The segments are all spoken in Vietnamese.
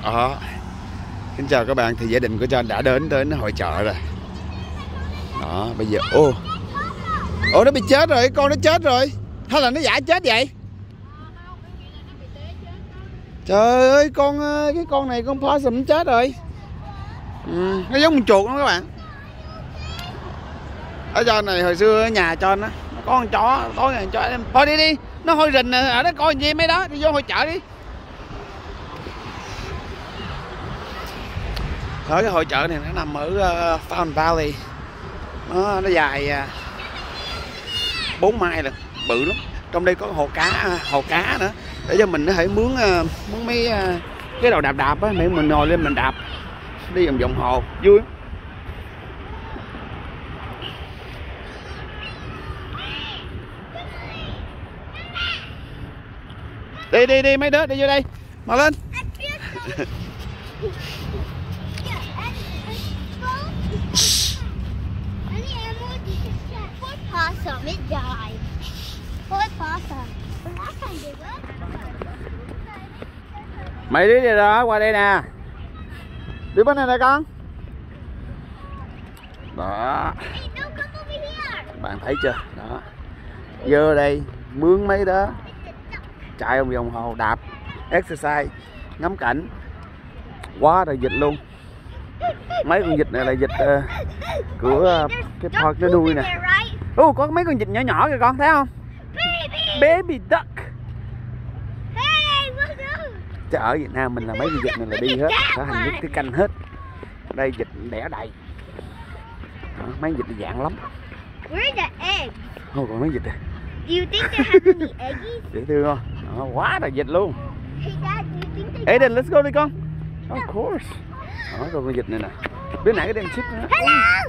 Đó. Kính chào các bạn, thì gia đình của John đã đến hội chợ rồi. Đó, bây giờ nó bị chết rồi, con nó chết rồi. Hay là nó giả chết vậy? Trời ơi, cái con này con possum nó chết rồi. Nó giống con chuột đó các bạn. Ở John này hồi xưa ở nhà John nó có con chó, tối ngày chó em. Thôi đi, nó hôi rình ở đó coi gì mấy đó, đi vô hội chợ đi. Ở cái hội chợ này nó nằm ở Fountain Valley. Nó dài 4 mile rồi, bự lắm. Trong đây có hồ cá nữa, để cho mình có thể mướn mấy cái đầu đạp á, mình ngồi lên mình đạp đi vòng hồ vui lắm. Đi mấy đứa đi vô đây, mau lên. Possum, it died. Poor possum. Last time they were. Mấy đứa đi đó, qua đây nè. Đi bên này nè con. Đó. Hey, no, come over here. Bạn thấy chưa? Đó. Vô đây mướn mấy đó chạy vòng hồ đạp, exercise, ngắm cảnh. Quá trời vịt luôn. Mấy con vịt này là vịt của cái park nó nuôi nè. Có mấy con vịt nhỏ nhỏ kìa con, thấy không? Baby duck. Chứ ở Việt Nam mình là mấy con vịt này là đi hết, trở thành nước cái canh hết. Ở đây vịt đẻ đầy. Đó, mấy vịt dạng lắm. Where's the egg? Còn mấy vịt này. Do you think they have any eggies? Dễ thương không? Đó, quá trời vịt luôn. Hey Dad, do you think they Aiden, let's go đi con. Of course. Đó, coi con vịt này nè. Đứa nãy cái đem ship nữa. Hello!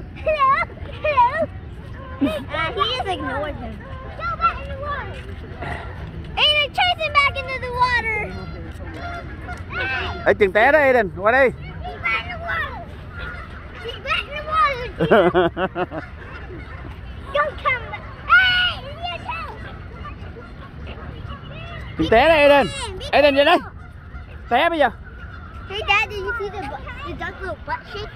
He just ignored him. Go back in the water. Aiden, chase him back into the water. Ê, chừng té đó Aiden, qua đây. He's back in the water. He's back in the water. Don't come back. Hey, you too. Chừng té đó Aiden. Aiden về đây. Té bây giờ. Hey Dad, did you see the duck's little butt shake?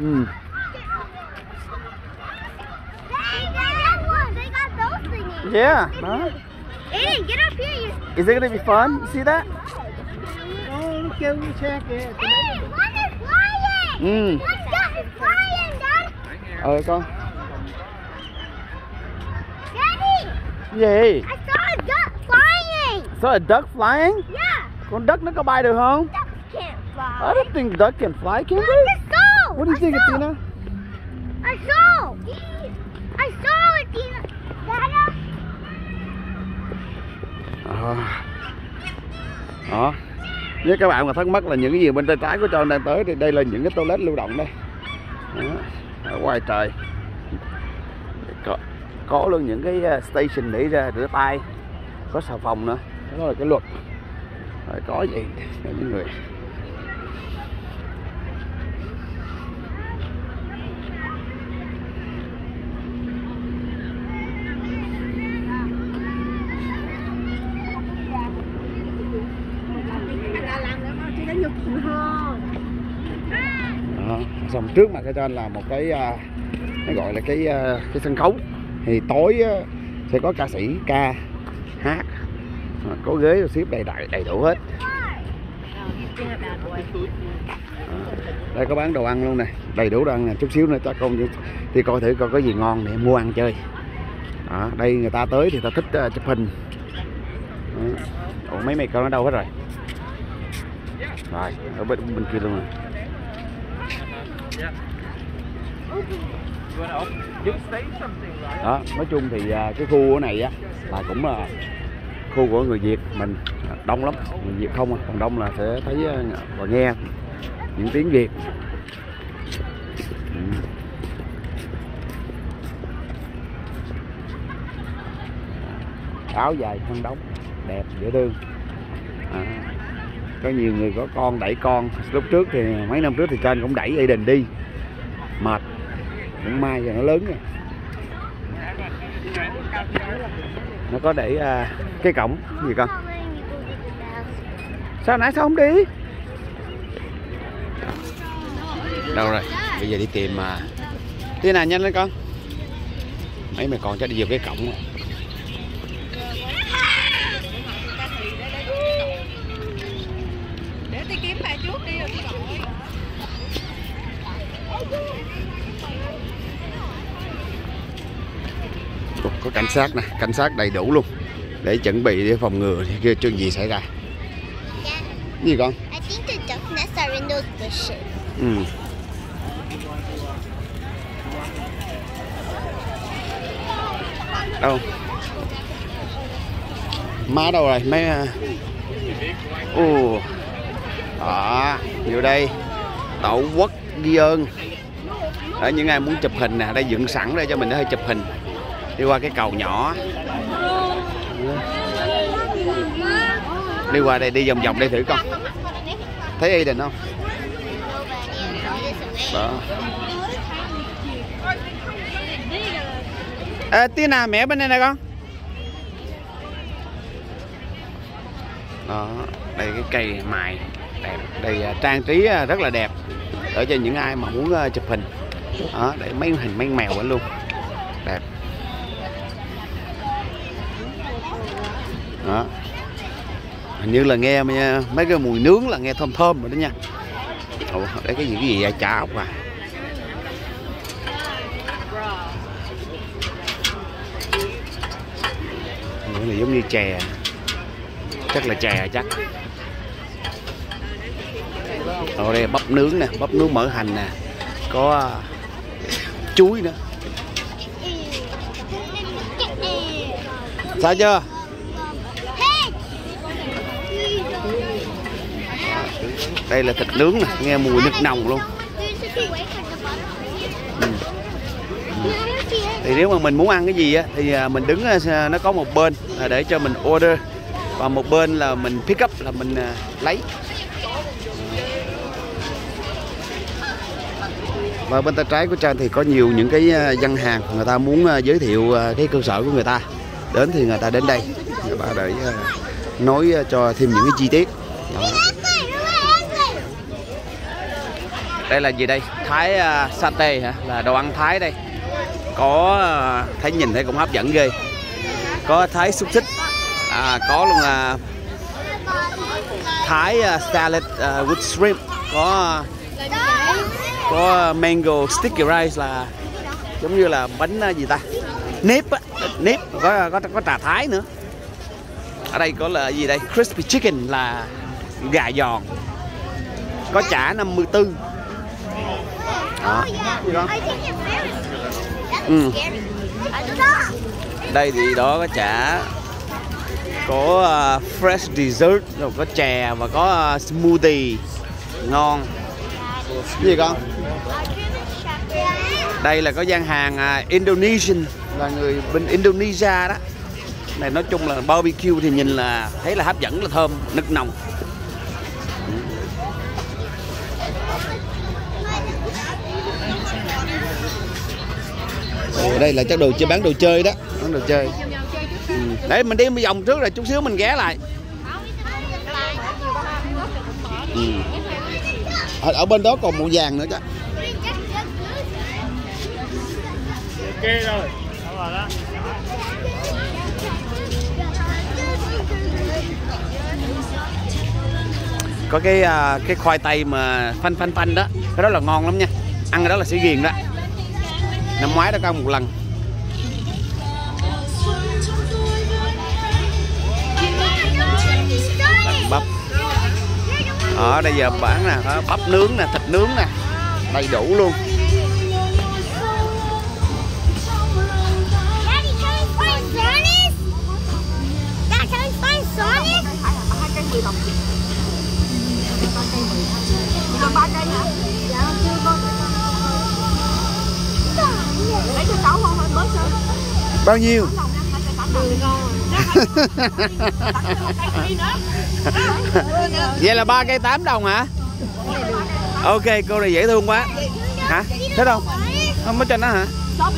Hey Dad, they got those thingies. Yeah. Đó. Aiden, get up here. Is it gonna be fun? You see that? Hey, one is flying. One duck is flying, Dad. Con. Daddy, Gì? I saw a duck flying. Saw a duck flying? Yeah. Con duck nó có bay được không? Ducks can't fly. I don't think duck can fly, can I they? just saw. What do you think, Athena? I saw. I saw it, Tina. Dada. Đó. Nếu các bạn mà thắc mắc là những cái gì bên tay trái của John đang tới thì đây là những cái toilet lưu động đây. Đó. Ở ngoài trời có luôn những cái station để ra rửa tay, có xà phòng nữa. Đó là cái luật. Rồi có gì cho những người. Đó. Xong trước mặt cái trên là một cái nó gọi là cái sân khấu, thì tối sẽ có ca sĩ ca hát, có ghế xếp đầy đủ hết. Đây có bán đồ ăn luôn nè, đầy đủ đồ ăn nè, chút xíu nữa cho con thì coi thử coi có gì ngon để mua ăn chơi. Đó, đây người ta tới thì ta thích chụp hình. Ủa, mấy con ở đâu hết rồi? Rồi, ở bên kia luôn rồi. Đó, nói chung thì cái khu này á là cũng là khu của người Việt mình đông lắm, người Việt không, còn đông là sẽ thấy và nghe những tiếng Việt. Áo dài thân đóng đẹp dễ thương. Có nhiều người có con đẩy con, lúc trước thì mấy năm trước thì trên cũng đẩy Aiden đi mệt, cũng may giờ nó lớn rồi. Nó có để cái cổng gì con? Sao nãy sao không đi? Đâu rồi? Bây giờ đi tìm mà. Thế nào nhanh lên con. Mấy mày còn cho đi vào cái cổng. Để tôi kiếm bà trước đi rồi tôi gọi. Có cảnh sát nè, cảnh sát đầy đủ luôn để chuẩn bị để phòng ngừa khi chuyện gì xảy ra. Cái gì con? I think the darkness are in those bushes. Đâu? Má đâu rồi? Mấy đó, vô đây. Tổ quốc ghi ơn. Ở những ai muốn chụp hình nè, đây dựng sẵn đây cho mình để chụp hình. Đi qua cái cầu nhỏ. Đi qua đây, đi vòng vòng đây thử con. Thấy Eden không? Đó. Tina, mẹ bên đây nè con. Đó, đây cái cây mài đẹp, đây trang trí rất là đẹp để cho những ai mà muốn chụp hình. Đó, để mấy hình mấy mèo luôn. Đẹp. Đó. Hình như là nghe mấy cái mùi nướng là nghe thơm thơm rồi đó nha. Ủa, đấy cái gì vậy? Chả ốc à. Cái này giống như chè. Chắc là chè chắc. Ở đây bắp nướng nè, bắp nướng mỡ hành nè. Có chuối nữa. Sao chưa? Đây là thịt nướng nè, nghe mùi nước nồng luôn. Thì nếu mà mình muốn ăn cái gì á thì mình đứng nó có một bên là để cho mình order, và một bên là mình pick up là mình lấy. Và bên tay trái của Trang thì có nhiều những cái gian hàng người ta muốn giới thiệu cái cơ sở của người ta. Đến thì người ta đến đây người ta để nói cho thêm những cái chi tiết. Đó. Đây là gì đây? Thái satay hả? Là đồ ăn Thái đây. Có thấy nhìn thấy cũng hấp dẫn ghê. Có Thái xúc xích, có luôn là Thái salad with shrimp, có mango sticky rice là giống như là bánh gì ta? Nếp á, nếp, có trà Thái nữa. Ở đây có là gì đây? Crispy chicken là gà giòn. Có chả 54. Đó. Đây thì đó có chả, có fresh dessert, rồi có chè và có smoothie ngon. Cái gì con? Đây là có gian hàng Indonesian, là người bên Indonesia đó. Này nói chung là barbecue thì nhìn là thấy là hấp dẫn, là thơm, nức nồng. Đây là chắc bán đồ chơi đó, bán đồ chơi. Để mình đi một vòng trước rồi chút xíu mình ghé lại. Ở bên đó còn một vàng nữa chứ. Ok rồi. Có cái khoai tây mà phanh đó, cái đó là ngon lắm nha. Ăn cái đó là sẽ ghiền đó. Năm ngoái đã có một lần. Bắp. Ở đây giờ bán nè, bắp nướng nè, thịt nướng nè, đầy đủ luôn. Bao nhiêu? Vậy là 3 cây 8 đồng hả? Ok, cô này dễ thương quá. Hả? Thích không? Không có cho nó hả?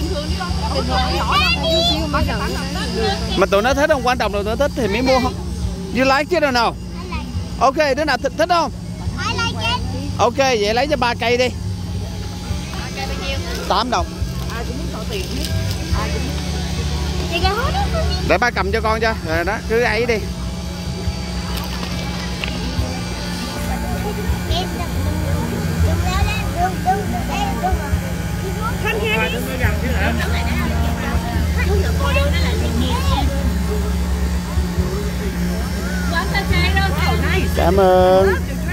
Mà tụi nó thích không? Quan trọng là tụi nó thích thì mới mua không? You like it or no? Ok, đứa nào thích không? Ok, vậy lấy cho 3 cây đi. 8 đồng. Để ba cầm cho con cho. Rồi đó, cứ ấy đi. Cảm ơn.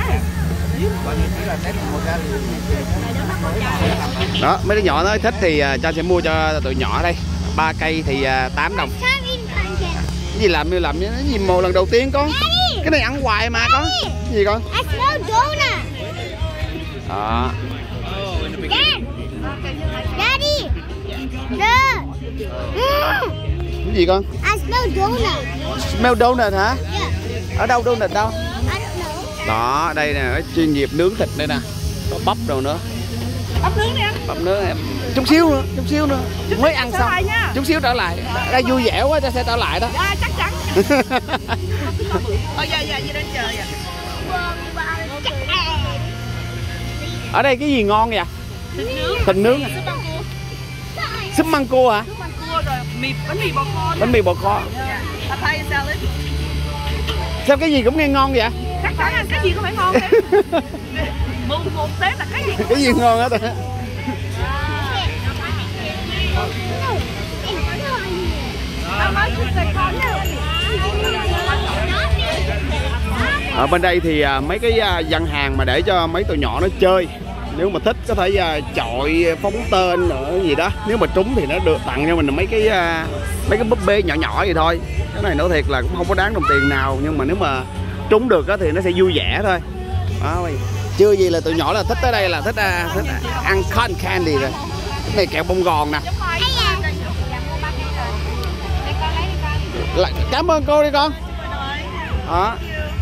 Đó, mấy đứa nhỏ nó thích thì cha sẽ mua cho tụi nhỏ đây. 3 cây thì 8 đồng. Cái gì làm cái gì một lần đầu tiên con? Cái này ăn hoài mà con. Cái gì con? Đó. Daddy. Cái gì con? I smell donut. Smell donut hả? Yeah. Ở đâu donut đâu? I don't know. Đó, đây nè, chuyên nghiệp nướng thịt đây nè. Có bắp đâu nữa. Bắp nướng đi anh. Bắp nướng em. Chút xíu nữa. Mới ăn xong. Chút xíu trở lại. Đây vui vẻ quá, ta sẽ trở lại đó. Dạ, chắc chắn. Dạ, gì đang chờ vậy? Ở đây cái gì ngon vậy? Thịt nướng à? Súp măng cua hả? Súp măng cua rồi bánh mì bò kho. Bánh mì bò kho. Papaya salad. Sao cái gì cũng nghe ngon vậy? Chắc chắn là cái gì cũng phải ngon hết. một tết là cái gì cũng cái gì ngon hết rồi. Ở bên đây thì mấy cái gian hàng mà để cho mấy tụi nhỏ nó chơi, nếu mà thích có thể chọi phóng tên nữa gì đó, nếu mà trúng thì nó được tặng cho mình mấy cái búp bê nhỏ nhỏ vậy thôi. Cái này nói thiệt là cũng không có đáng đồng tiền nào, nhưng mà nếu mà trúng được thì nó sẽ vui vẻ thôi. Đó, chưa gì là tụi nhỏ là thích tới đây là thích ăn cotton candy rồi. Cái này kẹo bông gòn nè. Cảm ơn cô đi con. Đó.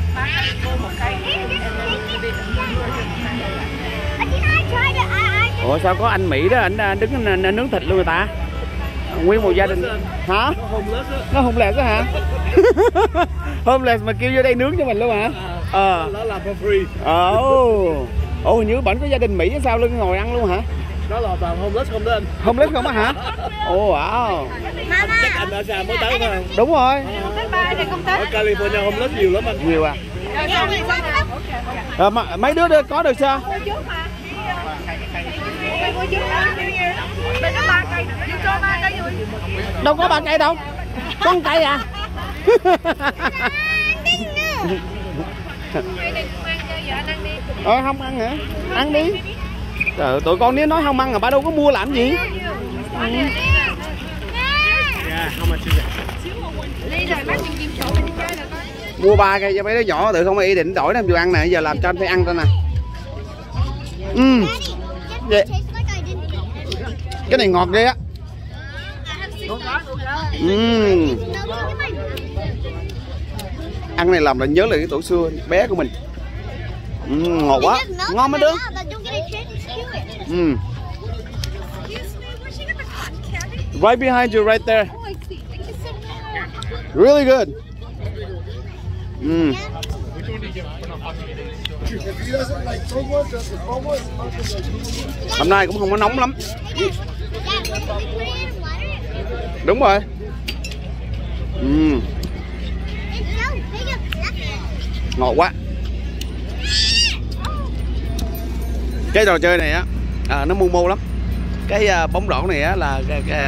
Ủa sao có anh Mỹ đó, anh đứng anh nướng thịt luôn người ta. Nguyên một gia đình. Hả? Nó homeless đó hả? Homeless mà kêu vô đây nướng cho mình luôn hả? Nó làm for free. Ồ, hình như bển có gia đình Mỹ sao lưng ngồi ăn luôn hả? Đó là toàn homeless không đến. Homeless không á hả? Ồ, wow. Chắc anh ở xa mới tới phải không? Đúng rồi. Ở California homeless nhiều lắm anh. Nhiều à? Mấy đứa có được sao? Đâu có 3 cây đâu. Có 1 cây à? Không ăn hả? Ăn đi. Trời, tụi con nếu nói không ăn là ba đâu có mua làm gì. Mua 3 cây cho mấy đứa nhỏ, tụi không ý định đổi làm vừa ăn nè, giờ làm cho anh phải ăn thôi nè. Vậy. Cái này ngọt ghê á. Ăn này làm là nhớ lại cái tuổi xưa bé của mình. Ngọt quá, ngon mấy đứa. Right behind you, right there. Really good. Hôm nay cũng không có nóng lắm. Đúng rồi. Ngọt quá. Cái trò chơi này á nó mô lắm. Cái bóng rổ này á là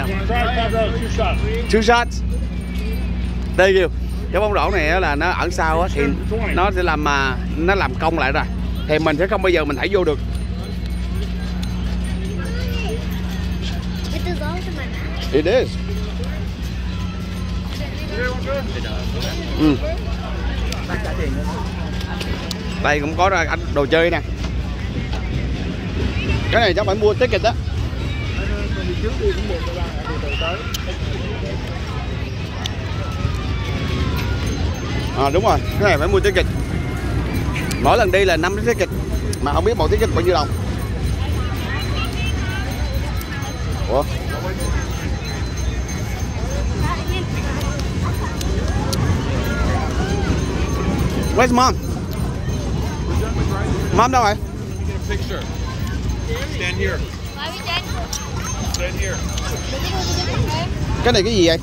two shots. Thank you. Cái bóng rổ này á là nó ở sau á thì nó sẽ làm cong lại rồi. Thì mình sẽ không bao giờ mình thảy vô được. It is. Đây cũng có ra đồ chơi nè. Cái này chắc phải mua ticket đó. Đúng rồi, cái này phải mua ticket. Mỗi lần đi là 5 ticket mà không biết một ticket bao nhiêu đồng. Ủa? Where's mom? Mom đâu rồi? Stand here. Cái này cái gì vậy?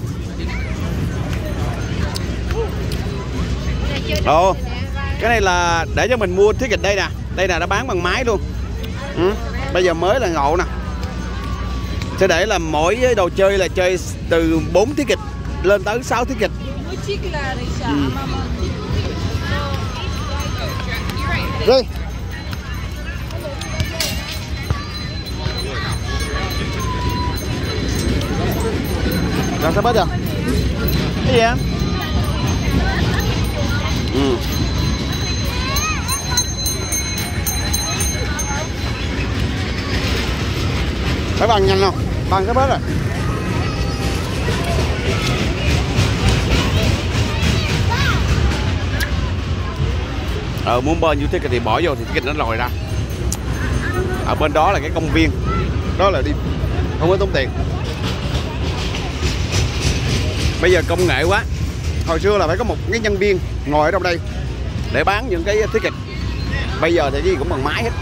Ồ, cái này là để cho mình mua ticket đây nè. Đây là nó bán bằng máy luôn. Bây giờ mới là ngộ nè. Sẽ để là mỗi đồ chơi là chơi từ 4 ticket lên tới 6 ticket. Rồi. Rồi sao bớt rồi? Cái gì em? Phải bằng nhanh không? Bằng cái bớt rồi. Muốn bơi như thế thì bỏ vô thì ticket nó lòi ra. Ở bên đó là cái công viên. Đó là đi không có tốn tiền. Bây giờ công nghệ quá. Hồi xưa là phải có một cái nhân viên ngồi ở trong đây để bán những cái ticket. Bây giờ thì gì cũng bằng máy hết.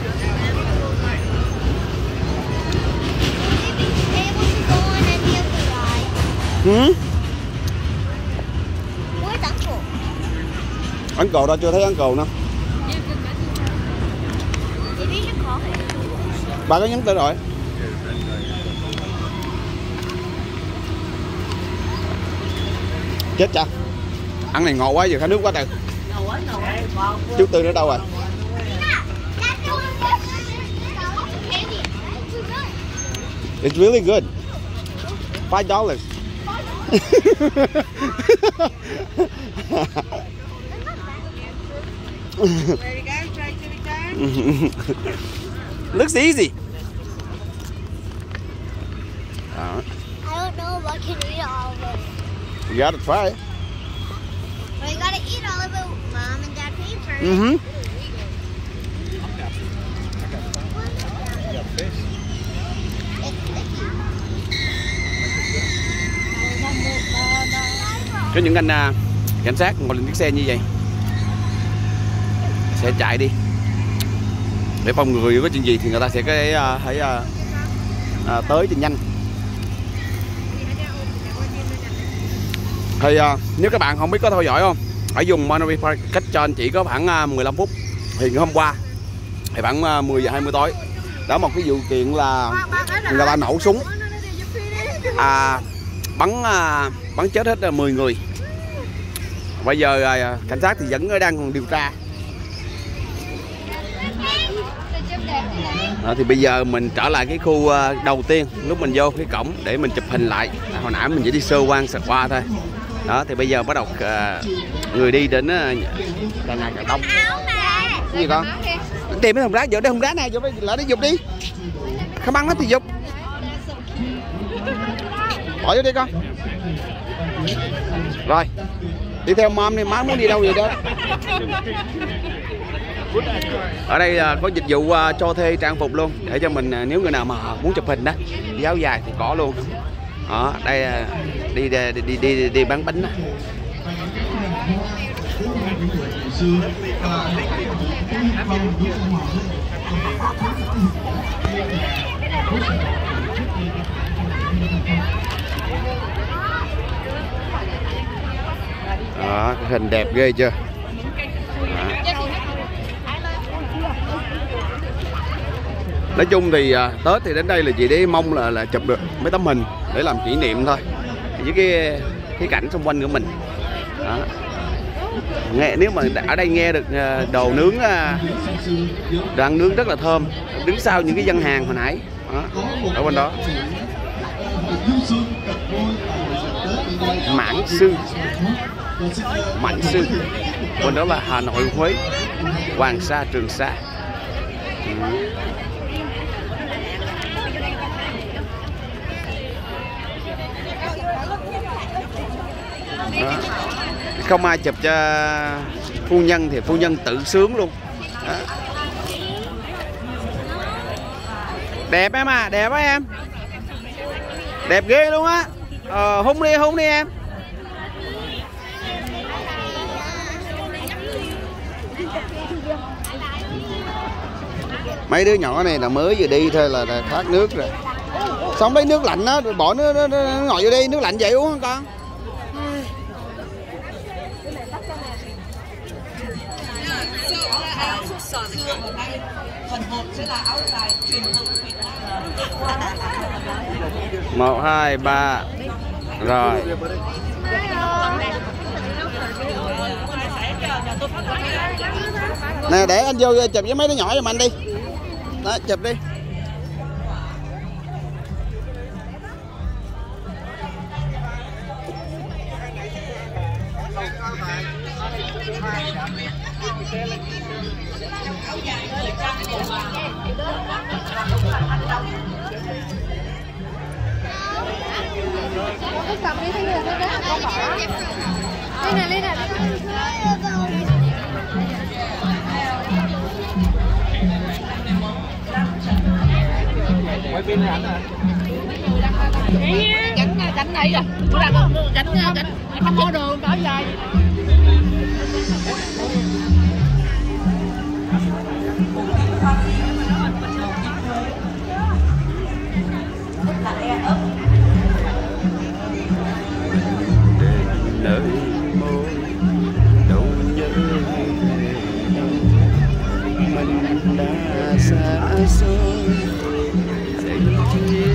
Ấn Cồ đâu, chưa thấy Ấn Cồ nữa. Bà có nhắn tin rồi. Chết cha. Ăn này ngọt quá, giờ khát nước quá trời. Chú Tư nữa đâu rồi? It's really good. $5. Looks easy. I don't know if I can eat all of it. You gotta try it. Well, you gotta eat all of it. Mom and Dad paid for it. Có những anh cảnh sát ngồi lên chiếc xe như vậy sẽ chạy đi để phòng ngừa có chuyện gì thì người ta sẽ phải tới cho nhanh. Thì nếu các bạn không biết có theo dõi không, ở vùng Monterey Park cách cho anh chỉ có khoảng 15 phút. Thì hôm qua thì khoảng 10 giờ 20 tối đó một cái vụ kiện là người ta nổ súng bắn chết hết 10 người. Bây giờ cảnh sát thì vẫn đang điều tra. Thì bây giờ mình trở lại cái khu đầu tiên lúc mình vô cái cổng để mình chụp hình lại. Hồi nãy mình chỉ đi sơ quan sợt qua thôi. Đó thì bây giờ bắt đầu người đi đến càng ngày càng đông. Cái gì con? Tìm cái thùng rác, vô đây thùng rác này, vô lại đi dục đi. Không ăn hết thì dục. Bỏ vô đi con. Rồi. Đi theo mom đi, má muốn đi đâu vậy đó. Ở đây có dịch vụ cho thuê trang phục luôn để cho mình nếu người nào mà muốn chụp hình đó, đi áo dài thì có luôn. Đó, đây đi bán bánh đó. Đó, cái hình đẹp ghê chưa? Đó. Nói chung thì Tết thì đến đây là chỉ để mong là chụp được mấy tấm hình để làm kỷ niệm thôi với cái cảnh xung quanh của mình. Đó. Nghe, nếu mà ở đây nghe được đồ nướng, đồ ăn nướng rất là thơm, đứng sau những cái gian hàng hồi nãy. Đó, ở bên đó Mãn Sư, Mạnh Sư, bên đó là Hà Nội, Huế, Hoàng Sa, Trường Sa. Đó. Không ai chụp cho phu nhân thì phu nhân tự sướng luôn. Đó. Đẹp em à, đẹp á em, đẹp ghê luôn á. Hôn đi em. Mấy đứa nhỏ này là mới vừa đi thôi là thoát nước rồi. Xong lấy nước lạnh á, bỏ nó ngồi vô đi, nước lạnh vậy uống không con? Phần 1 sẽ là áo dài truyền thống Việt Nam. 1, 2, 3. Rồi. Nè để anh vô chụp với mấy đứa nhỏ giùm anh đi. Đó, chụp đi. Cái cầm đi thấy như là cái đó con bỏ. Đây nè. Quay phim ảnh à? Cảnh này à? Cảnh không có đường đó dài. Nơi môi đâu nhớ mình đã xa xôi dành chiếc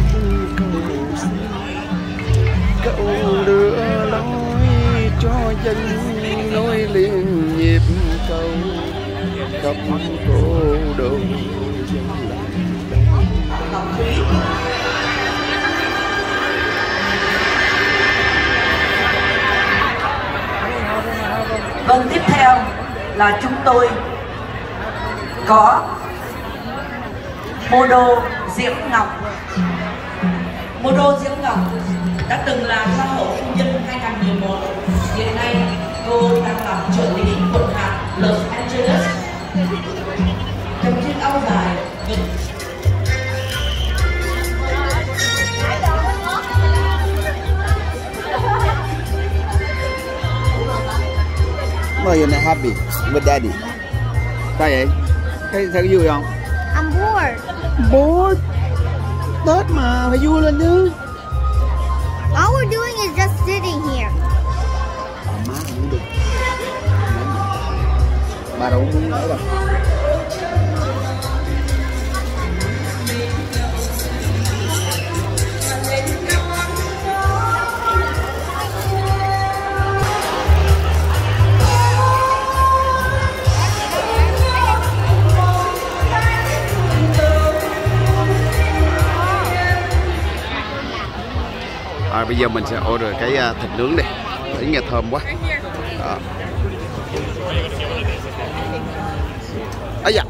cậu đưa lối cho dân nối liền nhịp cầu khắp cô đâu dân Vâng, tiếp theo là chúng tôi có Mô Đô Diễm Ngọc. Mô Đô Diễm Ngọc đã từng là Hoa hậu Phu Nhân 2011. Hiện nay cô đang làm trợ lý quận hạt Los Angeles. Trong chiếc áo dài ngực Why you're not happy with daddy? Sao vậy? Sao vui không? I'm bored. Bored? Tết mà, phải vui lên chứ. All we're doing is just sitting here. Má không được. Bà đâu muốn nói đâu. Bây giờ mình sẽ order cái thịt nướng đi, thấy nghe thơm quá. Đó. Ấy da.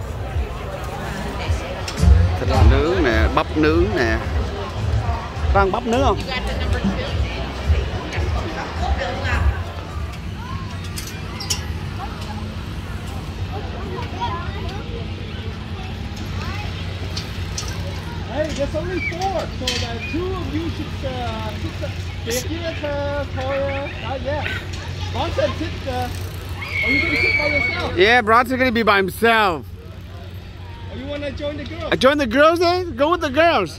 Thịt nướng nè, bắp nướng nè. Có ăn bắp nướng không? Hey, there's only 4, so that 2 of you should sit yeah. Bronson, sit. Are you going to sit by yourself? Yeah, Bronson gonna be by himself. Or you want to join the girls? I join the girls, eh? Go with the girls.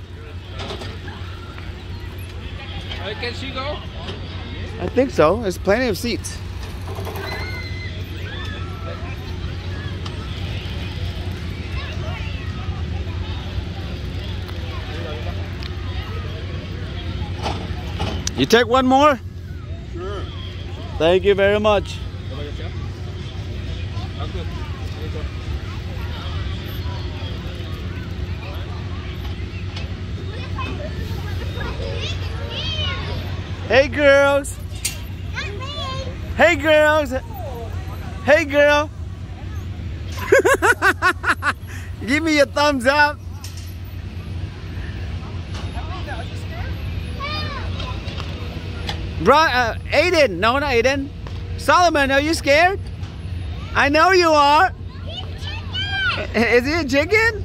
Can she go? I think so. There's plenty of seats. You take one more? Sure. Thank you very much. How about yourself? I'm good. Hey girls. Hey girls. Hey girl. Give me a thumbs up. Bro, Aiden, no, not Aiden. Solomon, are you scared? I know you are. Is he a chicken?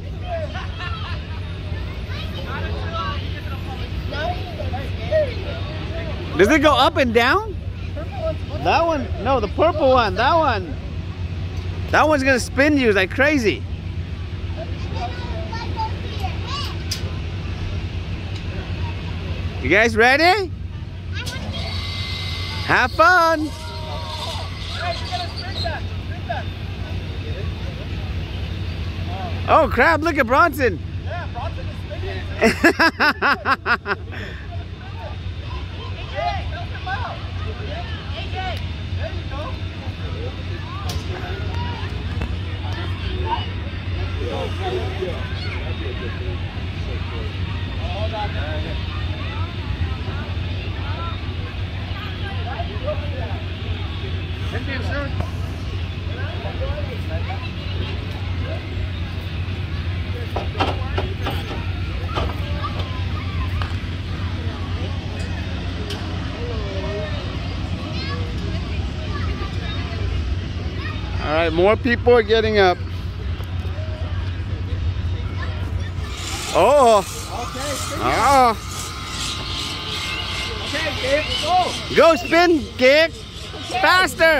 Does it go up and down? That one, no, the purple one, that one. That one's gonna spin you like crazy. You guys ready? Have fun. Oh crap, look at Bronson. Yeah, Bronson is spinning. All right, more people are getting up. Oh. Oh. Okay, Gabe, go. Go spin, Kick. Faster.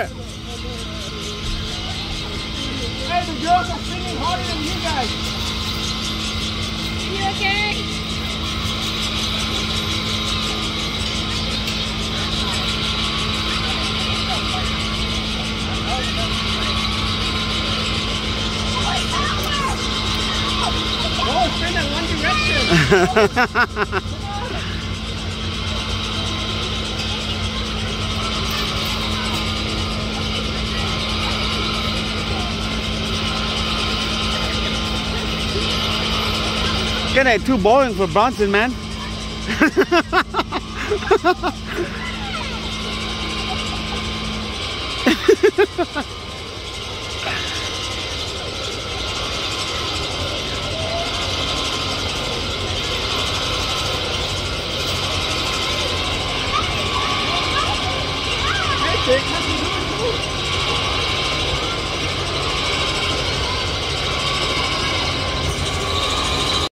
Hey, the girls are spinning harder than you guys. You okay? Go, spin in one direction. Cái này too boring for Bronson, man. Hey, Jake,